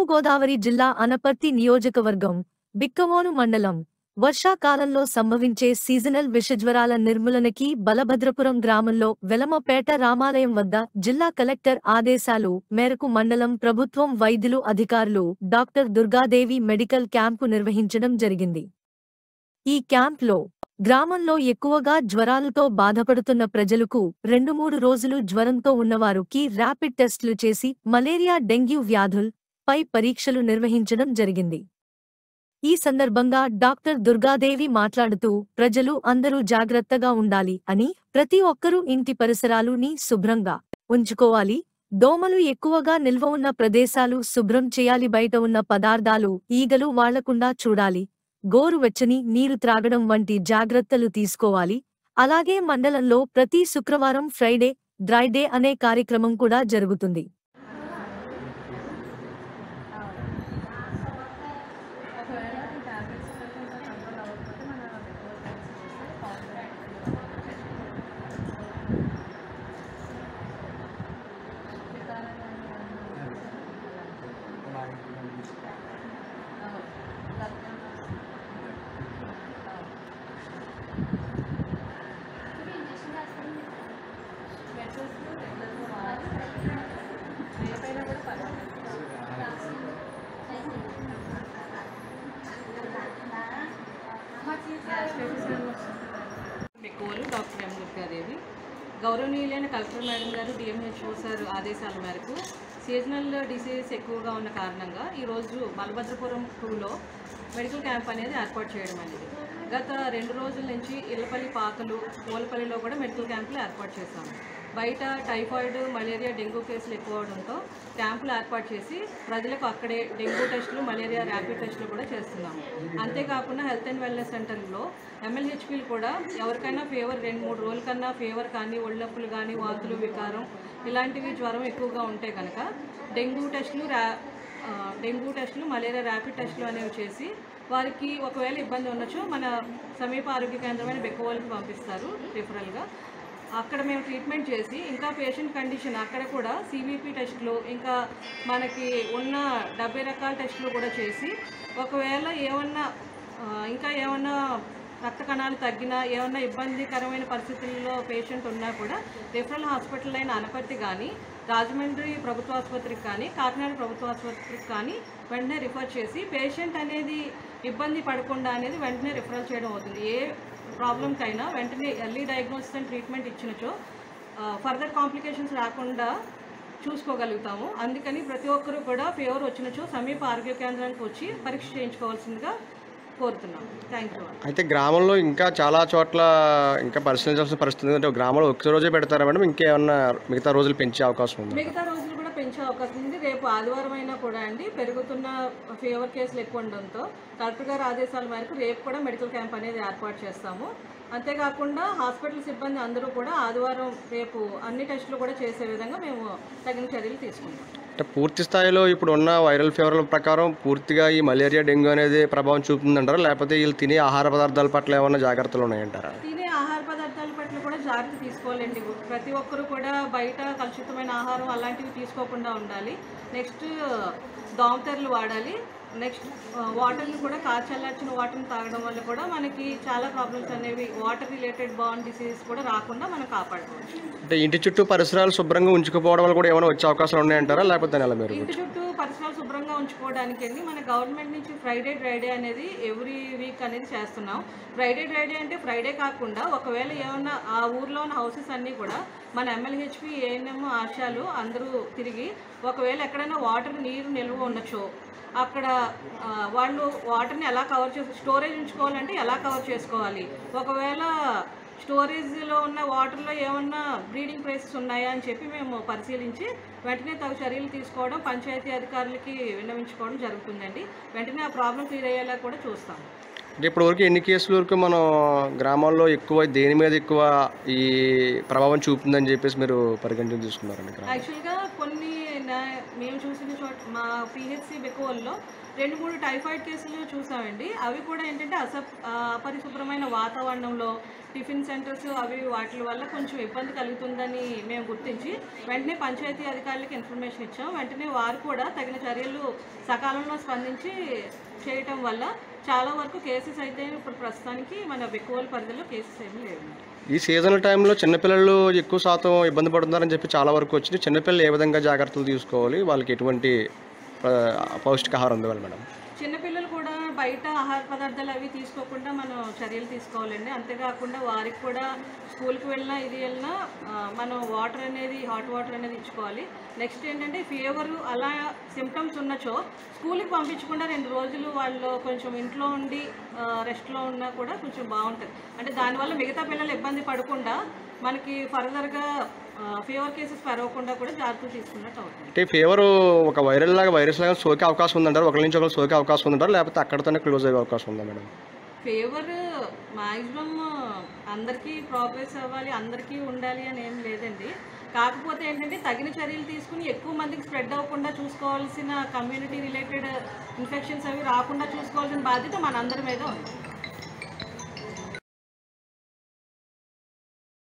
తూర్పుగోదావరి జిల్లా అనపర్తి నియోజకవర్గం బిక్కవోలు మండలం వర్షాకాలంలో సంభవించే సీజనల్ విషజ్వరాల నిర్మూలనకి బలభద్రపురం గ్రామంలో వెలమపేట రామాలయం వద్ద జిల్లా కలెక్టర్ ఆదేశాలు మేరకు మండలం ప్రభుత్వం వైద్యులు అధికారులు డాక్టర్ దుర్గాదేవి మెడికల్ క్యాంపు నిర్వహించడం జరిగింది. ఈ క్యాంప్లో గ్రామంలో ఎక్కువగా జ్వరాలతో బాధపడుతున్న ప్రజలకు 2-3 రోజులు జ్వరంతో ఉన్నవారికి ర్యాపిడ్ టెస్టులు చేసి మలేరియా డెంగ్యూ వ్యాధులపై పరీక్షలు నిర్వహించడం జరిగింది. ఈ సందర్భంగా డాక్టర్ దుర్గాదేవి మాట్లాడుతూ ప్రజలు అందరూ జాగ్రత్తగా ఉండాలి అని, ప్రతి ఒక్కరూ ఇంటి పరిసరాలుని శుభ్రంగా ఉంచుకోవాలి, దోమలు ఎక్కువగా నిల్వ ఉన్న ప్రదేశాలు శుభ్రం చేయాలి, బయట ఉన్న పదార్థాలు ఈగలు వాళ్లకుండా చూడాలి, గోరువెచ్చని నీరు త్రాగడం వంటి జాగ్రత్తలు తీసుకోవాలి. అలాగే మండలంలో ప్రతి శుక్రవారం ఫ్రైడే డ్రై డే అనే కార్యక్రమం కూడా జరుగుతుంది. డాక్టర్ ఎం దుర్గాదేవి, గౌరవనీయులైన కలెక్టర్ మేడం గారు, డిఎంహెచ్ఓ సార్ ఆదేశాల మేరకు సీజనల్ డిసీజెస్ ఎక్కువగా ఉన్న కారణంగా ఈరోజు బలభద్రపురం 2లో మెడికల్ క్యాంప్ అనేది ఏర్పాటు చేయడం అనేది. గత 2 రోజుల నుంచి ఇళ్లపల్లి పాకలు, పూలపల్లిలో కూడా మెడికల్ క్యాంపులు ఏర్పాటు చేశాము. బయట టైఫాయిడ్, మలేరియా, డెంగ్యూ కేసులు ఎక్కువ అవడంతో క్యాంపులు ఏర్పాటు చేసి ప్రజలకు అక్కడే డెంగ్యూ టెస్టులు, మలేరియా ర్యాపిడ్ టెస్టులు కూడా చేస్తున్నాము. అంతేకాకుండా హెల్త్ అండ్ వెల్నెస్ సెంటర్లో MLHPలు కూడా ఎవరికైనా ఫీవర్ 2-3 రోజుల కన్నా ఫీవర్ కానీ, ఒళ్ళొప్పులు కానీ, వాంతులు, వికారం ఇలాంటివి జ్వరం ఎక్కువగా ఉంటే కనుక డెంగ్యూ టెస్టులు, మలేరియా ర్యాపిడ్ టెస్టులు అనేవి చేసి వారికి ఒకవేళ ఇబ్బంది ఉండొచ్చు మన సమీప ఆరోగ్య కేంద్రమైన బిక్కవోలుకి పంపిస్తారు రిఫరల్గా. అక్కడ మేము ట్రీట్మెంట్ చేసి ఇంకా పేషెంట్ కండిషన్ అక్కడ కూడా CVP టెస్టులు, ఇంకా మనకి ఉన్న 70 రకాల టెస్టులు కూడా చేసి ఒకవేళ ఏమన్నా రక్త కణాలు తగ్గినా, ఏమన్నా ఇబ్బందికరమైన పరిస్థితుల్లో పేషెంట్ ఉన్నా కూడా రిఫరల్ హాస్పిటల్ అయిన అనపర్తి కానీ, రాజమండ్రి ప్రభుత్వ ఆసుపత్రికి కానీ, కాకినాడ ప్రభుత్వ ఆసుపత్రికి కానీ వెంటనే రిఫర్ చేసి పేషెంట్ అనేది ఇబ్బంది పడకుండా అనేది వెంటనే రిఫరల్ చేయడం అవుతుంది. ఏ ప్రాబ్లంకైనా వెంటనే ఎర్లీ డయాగ్నోసిస్ అండ్ ట్రీట్మెంట్ ఇచ్చినచో ఫర్దర్ కాంప్లికేషన్స్ రాకుండా చూసుకోగలుగుతాము. అందుకని ప్రతి ఒక్కరూ కూడా ఫీవర్ వచ్చినచో సమీప ఆరోగ్య కేంద్రానికి వచ్చి పరీక్ష చేయించుకోవాల్సిందిగా కోరుతున్నాం. Thank you. అయితే గ్రామంలో ఇంకా చాలా చోట్ల ఇంకా పరిశీలించాల్సిన పరిస్థితి అంటే గ్రామంలో ఒక్క రోజే పెడతారా మేడం? ఇంకేమన్నా మిగతా రోజులు పెంచే అవకాశం ఉంది? మిగతా రోజులు కూడా పెంచే అవకాశం ఉంది. రేపు ఆదివారం అయినా కూడా అండి, పెరుగుతున్న ఫీవర్ కేసులు ఎక్కువ ఉండడంతో కలెక్టర్ గారి ఆదేశాల మేరకు రేపు కూడా మెడికల్ క్యాంప్ అనేది ఏర్పాటు చేస్తాము. అంతేకాకుండా హాస్పిటల్ సిబ్బంది అందరూ కూడా ఆదివారం రేపు అన్ని టెస్టులు కూడా చేసే విధంగా మేము తగిన చర్యలు తీసుకుంటాం. అంటే పూర్తి స్థాయిలో ఇప్పుడు ఉన్న వైరల్ ఫీవర్ల ప్రకారం పూర్తిగా ఈ మలేరియా, డెంగ్యూ అనేది ప్రభావం చూపుతుందంటారా, లేకపోతే వీళ్ళు తినే ఆహార పదార్థాల పట్ల ఏమైనా జాగ్రత్తలు ఉన్నాయంటారా? తినే ఆహార పదార్థాల పట్ల కూడా జాగ్రత్త తీసుకోవాలండి. ప్రతి ఒక్కరు కూడా బయట కలుషితమైన ఆహారం అలాంటివి తీసుకోకుండా ఉండాలి. నెక్స్ట్ దోమతెరలు వాడాలి. నెక్స్ట్ వాటర్ని కూడా చల్లార్చిన వాటర్ని తాగడం వల్ల కూడా మనకి చాలా ప్రాబ్లమ్స్ అనేవి వాటర్ రిలేటెడ్ బార్న్ డిసీజెస్ కూడా రాకుండా మనం కాపాడుకోవచ్చు. అంటే ఇంటి చుట్టూ పరిసరాలు శుభ్రంగా ఉంచుకోవడం వల్ల కూడా ఏమైనా వచ్చే అవకాశాలు ఉన్నాయంటారా, లేకపోతే ఎలా? మీరు ఇంటి చుట్టూ పరిసరాలు శుభ్రంగా ఉంచుకోవడానికి అండి మన గవర్నమెంట్ నుంచి ఫ్రైడే డ్రై డే అనేది ఎవ్రీ వీక్ అనేది చేస్తున్నాం. ఫ్రైడే డ్రై డే అంటే ఫ్రైడే కాకుండా ఒకవేళ ఏమన్నా ఆ ఊర్లో ఉన్న హౌసెస్ అన్నీ కూడా మన MLHP, ANM, ఆశాలు అందరూ తిరిగి ఒకవేళ ఎక్కడైనా నీరు నిల్వ ఉండొచ్చో అక్కడ వాళ్ళు వాటర్ని ఎలా కవర్ స్టోరేజ్ ఉంచుకోవాలంటే ఎలా కవర్ చేసుకోవాలి, ఒకవేళ స్టోరేజ్లో ఉన్న వాటర్లో ఏమన్నా బ్రీడింగ్ ప్లేసెస్ ఉన్నాయా అని చెప్పి మేము పరిశీలించి వెంటనే తగు చర్యలు తీసుకోవడం, పంచాయతీ అధికారులకి విన్నవించుకోవడం జరుగుతుందండి. వెంటనే ఆ ప్రాబ్లం క్లియర్ అయ్యేలా కూడా చూస్తాం. అంటే ఇప్పటివరకు ఎన్ని కేసుల వరకు మనం గ్రామాల్లో ఎక్కువ దేని మీద ఎక్కువ ఈ ప్రభావం చూపుతుందని చెప్పేసి మీరు పరిగణన తీసుకున్నారండి? యాక్చువల్గా కొన్ని మేము చూసిన చోట మా PHC బిక్కవోలులో 2-3 టైఫాయిడ్ కేసులు చూసామండి. అవి కూడా ఏంటంటే అపరిశుభ్రమైన వాతావరణంలో టిఫిన్ సెంటర్స్ అవి వాటి వల్ల కొంచెం ఇబ్బంది కలుగుతుందని మేము గుర్తించి వెంటనే పంచాయతీ అధికారులకు ఇన్ఫర్మేషన్ ఇచ్చాం. వెంటనే వారు కూడా తగిన చర్యలు సకాలంలో స్పందించి చేయటం వల్ల చాలా వరకు కేసెస్ అయితే ఇప్పుడు ప్రస్తుతానికి మన బిక్కవోలు పరిధిలో కేసెస్ ఏమీ లేవు. ఈ సీజనల్ టైంలో చిన్నపిల్లలు ఎక్కువ శాతం ఇబ్బంది పడుతున్నారని చెప్పి చాలా వరకు వచ్చింది. చిన్నపిల్లలు ఏ విధంగా జాగ్రత్తలు తీసుకోవాలి, వాళ్ళకి ఎటువంటి పౌష్టికాహారం ఇవ్వాలి మేడం? చిన్నపిల్లలు కూడా బయట ఆహార పదార్థాలు అవి తీసుకోకుండా మనం చర్యలు తీసుకోవాలండి. అంతేకాకుండా వారికి కూడా స్కూల్కి వెళ్ళినా ఇది వెళ్ళినా మనం వాటర్ అనేది హాట్ వాటర్ అనేది ఇచ్చుకోవాలి. నెక్స్ట్ ఏంటంటే ఫీవరు అలా సిమ్టమ్స్ ఉన్నచో స్కూల్కి పంపించకుండా 2 రోజులు వాళ్ళు కొంచెం ఇంట్లో ఉండి రెస్ట్లో ఉన్నా కూడా కొంచెం బాగుంటుంది. అంటే దానివల్ల మిగతా పిల్లలు ఇబ్బంది పడకుండా మనకి ఫర్దర్గా ఫీవర్ కేసెస్ పెరగకుండా కూడా జాగ్రత్తలు తీసుకున్నట్టు అవుతుంది. అంటే ఫీవర్ ఒక వైరస్ లాగా సోకే అవకాశం ఉందంటారు, ఒకరి నుంచి ఒకరు సోకే అవకాశం ఉందంటారు, లేకపోతే అక్కడతోనే క్లోజ్ అయ్యే అవకాశం ఉందా మేడం? ఫీవర్ మ్యాక్సిమం అందరికీ ప్రోగ్రెస్ అవ్వాలి, అందరికీ ఉండాలి అని ఏం లేదండి. కాకపోతే ఏంటంటే తగిన చర్యలు తీసుకుని ఎక్కువ మందికి స్ప్రెడ్ అవ్వకుండా చూసుకోవాల్సిన కమ్యూనిటీ రిలేటెడ్ ఇన్ఫెక్షన్స్ అవి రాకుండా చూసుకోవాల్సిన బాధ్యత మనందరి మీద ఉంది.